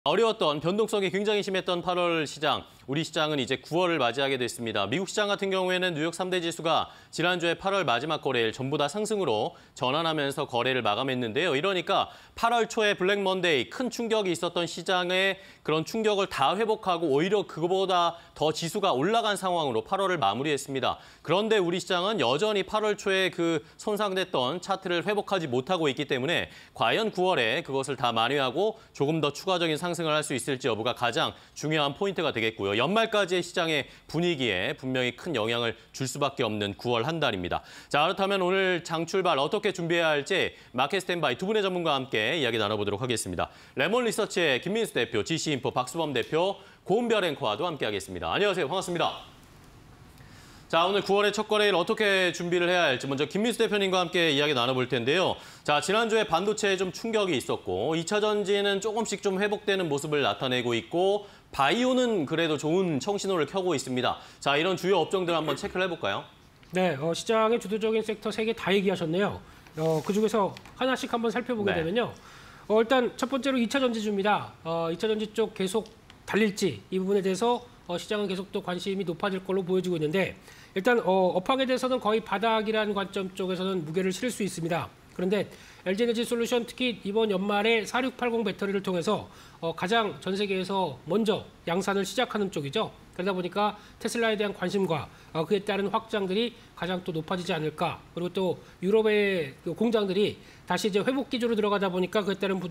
어려웠던 변동성이 굉장히 심했던 8월 시장, 우리 시장은 이제 9월을 맞이하게 됐습니다. 미국 시장 같은 경우에는 뉴욕 3대 지수가 지난주에 8월 마지막 거래일 전부 다 상승으로 전환하면서 거래를 마감했는데요. 이러니까 8월 초에 블랙 먼데이 큰 충격이 있었던 시장의 그런 충격을 다 회복하고 오히려 그거보다 더 지수가 올라간 상황으로 8월을 마무리했습니다. 그런데 우리 시장은 여전히 8월 초에 그 손상됐던 차트를 회복하지 못하고 있기 때문에 과연 9월에 그것을 다 만회하고 조금 더 추가적인 상승을 할 수 있을지 여부가 가장 중요한 포인트가 되겠고요. 연말까지의 시장의 분위기에 분명히 큰 영향을 줄 수밖에 없는 9월 한 달입니다. 자, 그렇다면 오늘 장 출발 어떻게 준비해야 할지 마켓 스탠바이 두 분의 전문가와 함께 이야기 나눠보도록 하겠습니다. 레몬 리서치의 김민수 대표, GC인포 박수범 대표, 고은별 앵커와도 함께하겠습니다. 안녕하세요. 반갑습니다. 자, 오늘 9월의 첫 거래일 어떻게 준비를 해야 할지 먼저 김민수 대표님과 함께 이야기 나눠볼 텐데요. 자, 지난주에 반도체에 좀 충격이 있었고 2차 전지는 조금씩 좀 회복되는 모습을 나타내고 있고 바이오는 그래도 좋은 청신호를 켜고 있습니다. 자, 이런 주요 업종들 한번 체크를 해볼까요? 네, 시장의 주도적인 섹터 3개 다 얘기하셨네요. 그중에서 하나씩 한번 살펴보게 되면요. 일단 첫 번째로 2차 전지주입니다. 2차 전지 쪽 계속 달릴지 이 부분에 대해서 시장은 계속 또 관심이 높아질 걸로 보여지고 있는데 일단 업황에 대해서는 거의 바닥이라는 관점 쪽에서는 무게를 실을 수 있습니다. 그런데 LG에너지솔루션 특히 이번 연말에 4680 배터리를 통해서 가장 전 세계에서 먼저 양산을 시작하는 쪽이죠. 그러다 보니까 테슬라에 대한 관심과 그에 따른 확장들이 가장 또 높아지지 않을까. 그리고 또 유럽의 공장들이 다시 이제 회복 기조로 들어가다 보니까 그에 따른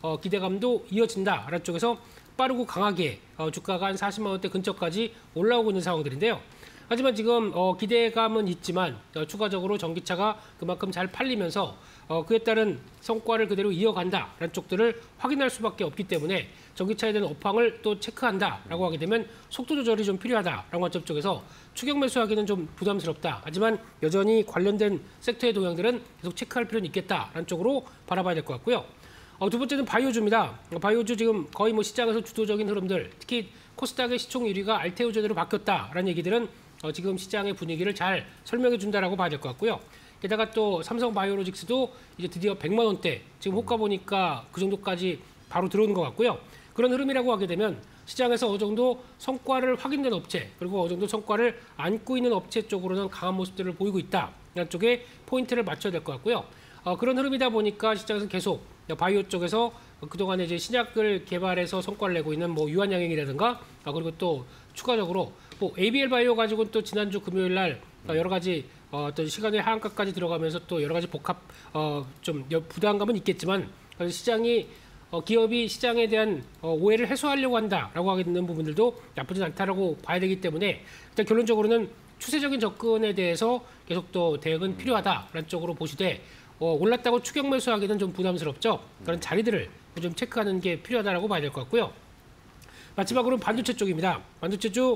기대감도 이어진다라는 쪽에서 빠르고 강하게 주가가 한 40만 원대 근처까지 올라오고 있는 상황들인데요. 하지만 지금 기대감은 있지만 추가적으로 전기차가 그만큼 잘 팔리면서 그에 따른 성과를 그대로 이어간다라는 쪽들을 확인할 수밖에 없기 때문에 전기차에 대한 업황을 또 체크한다라고 하게 되면 속도 조절이 좀 필요하다라는 관점 쪽에서 추격 매수하기는 좀 부담스럽다. 하지만 여전히 관련된 섹터의 동향들은 계속 체크할 필요는 있겠다라는 쪽으로 바라봐야 될 것 같고요. 두 번째는 바이오주입니다. 바이오주 지금 거의 시장에서 주도적인 흐름들, 특히 코스닥의 시총 1위가 알테오제대로 바뀌었다라는 얘기들은 지금 시장의 분위기를 잘 설명해 준다라고 봐야 될 것 같고요. 게다가 또 삼성 바이오로직스도 이제 드디어 100만 원대, 지금 호가 보니까 그 정도까지 바로 들어오는 것 같고요. 그런 흐름이라고 하게 되면 시장에서 어느 정도 성과를 확인된 업체, 그리고 어느 정도 성과를 안고 있는 업체 쪽으로는 강한 모습들을 보이고 있다. 이런 쪽에 포인트를 맞춰야 될 것 같고요. 그런 흐름이다 보니까 시장에서 계속 바이오 쪽에서 그동안에 이제 신약을 개발해서 성과를 내고 있는 유한양행이라든가 그리고 또 추가적으로 ABL 바이오 가지고는 또 지난주 금요일 날 여러 가지 어떤 시간의 하한가까지 들어가면서 또 여러 가지 복합 좀 부담감은 있겠지만 시장이 기업이 시장에 대한 오해를 해소하려고 한다라고 하게 되는 부분들도 나쁘진 않다라고 봐야 되기 때문에 일단 결론적으로는 추세적인 접근에 대해서 계속 또 대응은 필요하다라는 쪽으로 보시되 올랐다고 추격 매수하기는 좀 부담스럽죠. 그런 자리들을 좀 체크하는 게 필요하다라고 봐야 될 것 같고요. 마지막으로는 반도체 쪽입니다. 반도체주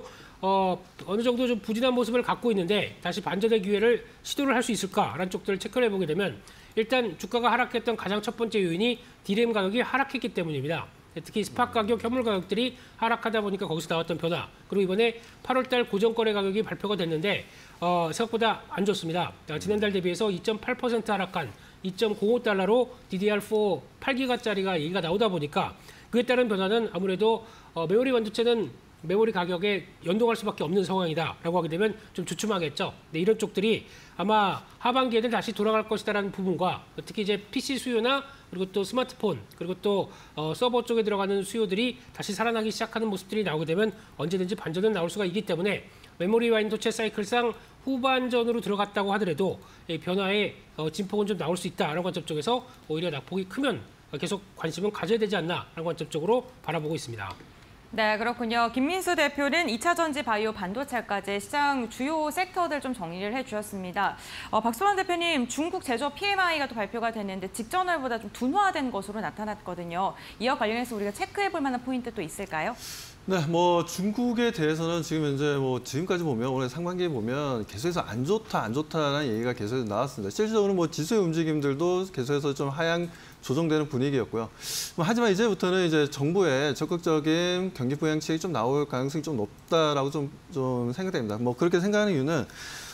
어느 정도 좀 부진한 모습을 갖고 있는데 다시 반전의 기회를 시도를 할 수 있을까라는 쪽들을 체크를 해보게 되면 일단 주가가 하락했던 가장 첫 번째 요인이 DRAM 가격이 하락했기 때문입니다. 특히 스팟 가격, 현물 가격들이 하락하다 보니까 거기서 나왔던 변화. 그리고 이번에 8월달 고정거래 가격이 발표가 됐는데 생각보다 안 좋습니다. 지난달 대비해서 2.8% 하락한 2.05달러로 DDR4 8기가짜리가 얘기가 나오다 보니까 그에 따른 변화는 아무래도 메모리 반도체는 메모리 가격에 연동할 수밖에 없는 상황이다라고 하게 되면 좀 주춤하겠죠. 네, 이런 쪽들이 아마 하반기에는 다시 돌아갈 것이다라는 부분과 특히 이제 PC 수요나 그리고 또 스마트폰 그리고 또 서버 쪽에 들어가는 수요들이 다시 살아나기 시작하는 모습들이 나오게 되면 언제든지 반전은 나올 수가 있기 때문에 메모리 반도체 사이클상 후반전으로 들어갔다고 하더라도 변화의 진폭은 좀 나올 수 있다라는 관점 쪽에서 오히려 낙폭이 크면 계속 관심은 가져야 되지 않나라는 관점 쪽으로 바라보고 있습니다. 네, 그렇군요. 김민수 대표는 2차 전지 바이오 반도체까지 시장 주요 섹터들 좀 정리를 해주셨습니다. 박수범 대표님, 중국 제조업 PMI가 또 발표가 됐는데 직전월보다 좀 둔화된 것으로 나타났거든요. 이와 관련해서 우리가 체크해볼 만한 포인트 또 있을까요? 네, 중국에 대해서는 지금 현재 지금까지 보면 올해 상반기에 보면 계속해서 안 좋다라는 얘기가 계속해서 나왔습니다. 실질적으로 지수의 움직임들도 계속해서 좀 하향 조정되는 분위기였고요. 하지만 이제부터는 이제 정부의 적극적인 경기 부양책이 좀 나올 가능성이 좀 높다라고 좀 생각됩니다. 그렇게 생각하는 이유는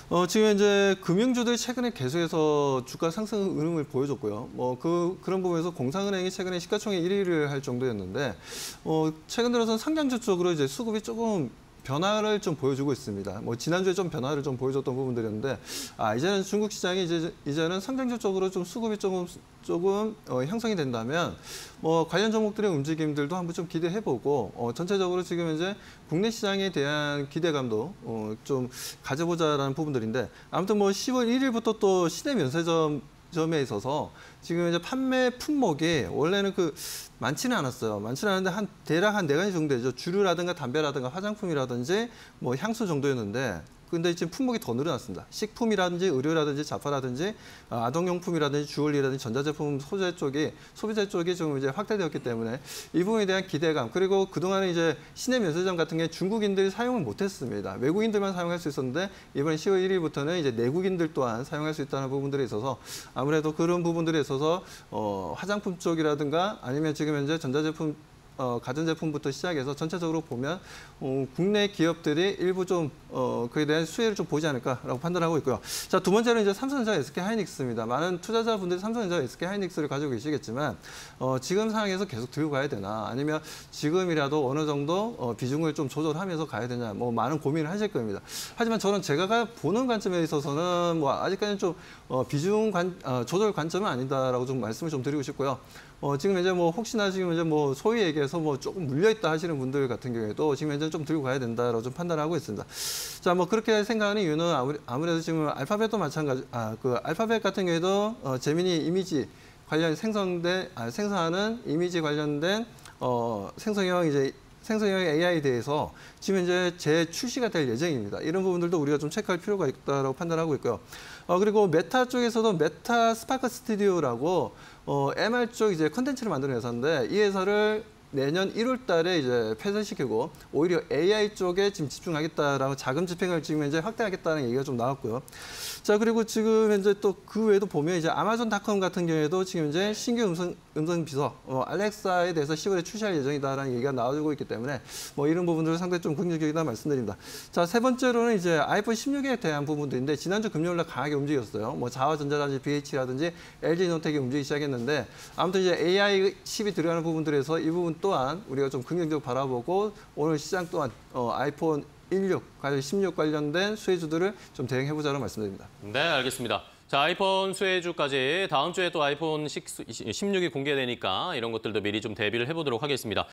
지금 이제 금융주들이 최근에 계속해서 주가 상승 흐름을 보여줬고요. 그런 부분에서 공상은행이 최근에 시가총액 1위를 할 정도였는데, 최근 들어서 상장주 쪽으로 이제 수급이 조금 변화를 좀 보여주고 있습니다. 지난주에 좀 변화를 좀 보여줬던 부분들이었는데, 이제는 중국 시장이 이제는 상장주 쪽으로 좀 수급이 조금 형성이 된다면, 관련 종목들의 움직임들도 한번 좀 기대해보고, 전체적으로 지금 이제 국내 시장에 대한 기대감도 좀 가져보자라는 부분들인데, 아무튼 10월 1일부터 또 시내 면세점에 있어서 지금 이제 판매 품목이 원래는 많지는 않았어요. 많지는 않은데 대략 한 4가지 정도 되죠. 주류라든가 담배라든가 화장품이라든지 향수 정도였는데, 근데 지금 품목이 더 늘어났습니다. 식품이라든지 의료라든지 잡화라든지 아동용품이라든지 주얼리라든지 전자제품 소비재 쪽이 지금 이제 확대되었기 때문에 이 부분에 대한 기대감, 그리고 그동안에 이제 시내 면세점 같은 게 중국인들이 사용을 못했습니다. 외국인들만 사용할 수 있었는데 이번에 10월 1일부터는 이제 내국인들 또한 사용할 수 있다는 부분들에 있어서 아무래도 그런 부분들에 있어서 화장품 쪽이라든가 아니면 지금 현재 전자제품 가전제품부터 시작해서 전체적으로 보면 국내 기업들이 일부 좀 그에 대한 수혜를 좀 보지 않을까라고 판단하고 있고요. 자, 두 번째는 이제 삼성전자, SK하이닉스입니다. 많은 투자자분들이 삼성전자, SK하이닉스를 가지고 계시겠지만 지금 상황에서 계속 들고 가야 되나, 아니면 지금이라도 어느 정도 비중을 좀 조절하면서 가야 되냐, 많은 고민을 하실 겁니다. 하지만 저는 제가 보는 관점에 있어서는 아직까지는 좀 비중 조절 관점은 아니다라고 좀 말씀을 좀 드리고 싶고요. 지금 이제 혹시나 지금 이제 소위 얘기해서 조금 물려있다 하시는 분들 같은 경우에도 지금 현재 좀 들고 가야 된다라고 좀 판단하고 있습니다. 자, 그렇게 생각하는 이유는 아무래도 지금 알파벳도 마찬가지, 알파벳 같은 경우에도 제미니 이미지 관련 생성하는 이미지 관련된 생성형 AI에 대해서 지금 이제 재출시가 될 예정입니다. 이런 부분들도 우리가 좀 체크할 필요가 있다고 판단하고 있고요. 그리고 메타 쪽에서도 메타 스파크 스튜디오라고 MR 쪽 이제 컨텐츠를 만드는 회사인데, 이 회사를 내년 1월 달에 이제 폐쇄시키고 오히려 AI 쪽에 지금 집중하겠다라고 자금 집행을 지금 이제 확대하겠다는 얘기가 좀 나왔고요. 자, 그리고 지금 이제 또 그 외에도 보면 이제 아마존닷컴 같은 경우에도 지금 이제 신규 음성 비서 알렉사에 대해서 10월에 출시할 예정이다라는 얘기가 나오고 있기 때문에 이런 부분들은 상당히 좀 긍정적이다 말씀드립니다. 자, 세 번째로는 이제 아이폰 16에 대한 부분들인데, 지난주 금요일 날 강하게 움직였어요. 자화전자라든지 BH라든지 LG노텍이 움직이기 시작했는데, 아무튼 이제 AI 칩이 들어가는 부분들에서 이 부분 또한 우리가 좀 긍정적으로 바라보고 오늘 시장 또한 아이폰 16 관련된 수혜주들을 좀 대응해보자고 말씀드립니다. 네, 알겠습니다. 자, 아이폰 수혜주까지 다음 주에 또 아이폰 16이 공개되니까 이런 것들도 미리 좀 대비를 해보도록 하겠습니다.